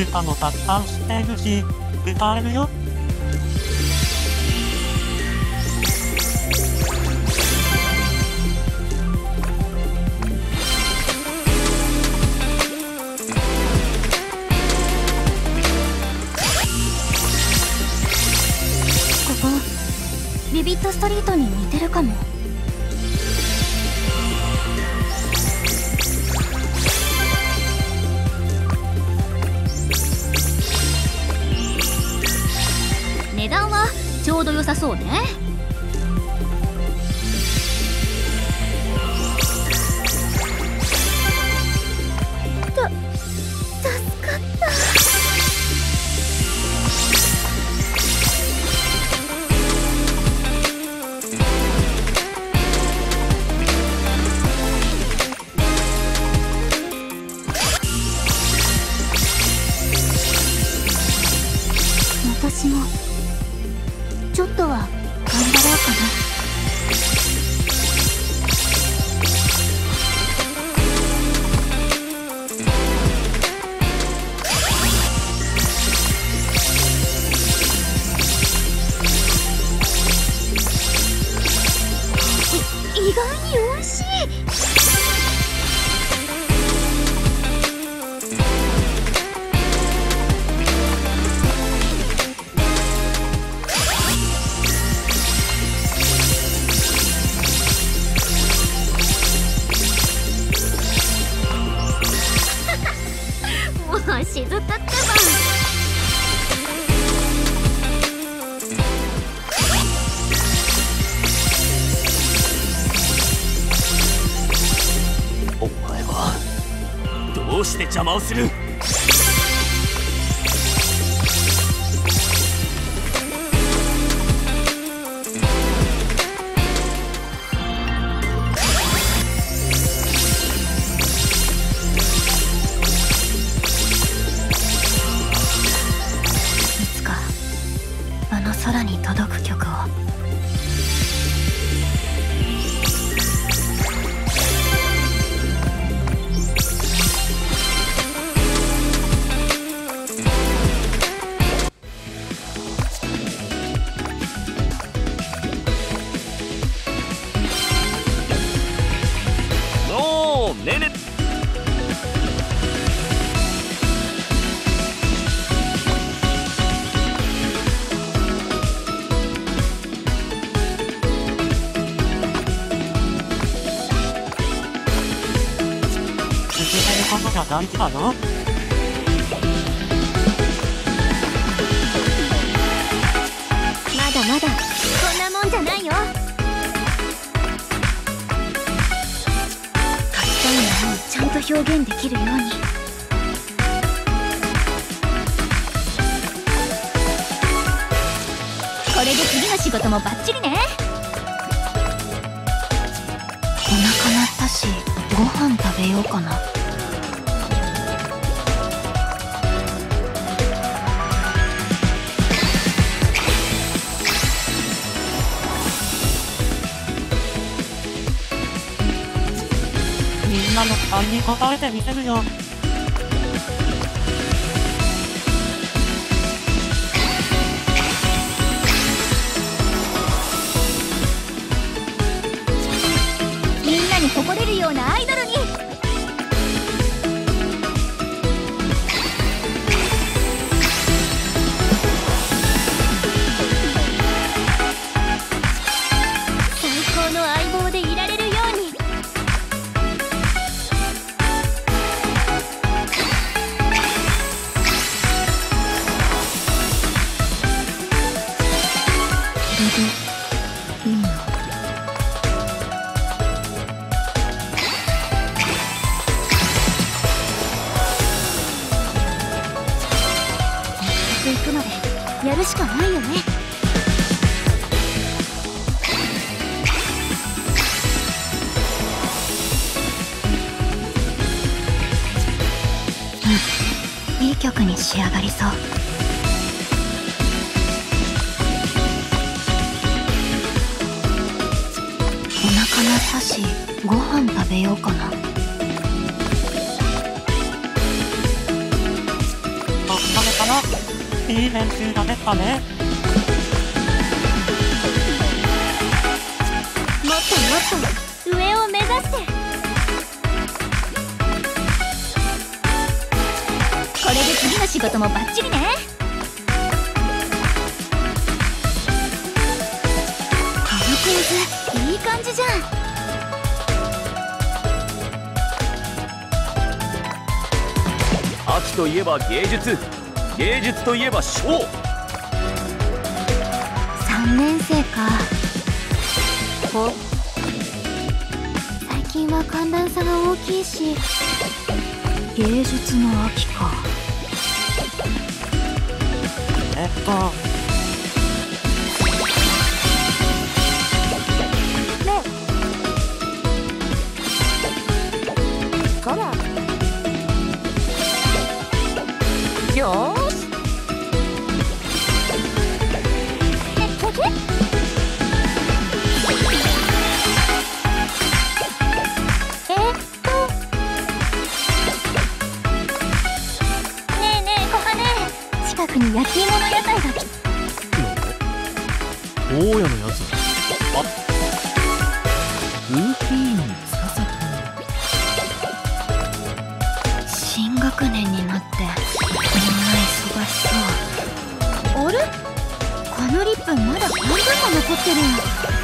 歌もたくさん知っているし、歌えるよ。 ビビットストリートに似てるかも。値段はちょうど良さそうね。助かった。私もちょっとは頑張ろうかな。意外に美味しい。しずくってば。 お前はどうして邪魔をする。 空に届く曲を。 おー、ねね。 ことが大事だよ。 まだまだこんなもんじゃないよ。書きたいものをちゃんと表現できるように。これで次の仕事もバッチリね。お腹鳴ったしご飯食べようかな。 みんなの期待に応えてみせるよ。 みんなに誇れるようなアイドルに。最高の相棒でいられるように。いいの。行くまでやるしかないよね。うん、いい曲に仕上がりそう。お腹鳴ったしご飯食べようかな。 僕よ。いい練習ができたね。 もっともっと上を目指して。これで次の仕事もバッチリね。この構図いい感じじゃん。 秋といえば芸術、芸術といえばショー。 3年生か。最近は寒暖差が大きいし、芸術の秋か。ねえこらよーし。ねえねえ小羽、近くに焼き芋の屋台が大家のやつ。ルーティーン司君。 新学年になってみんな忙しそう。あれ、このリップまだ半分も残ってる。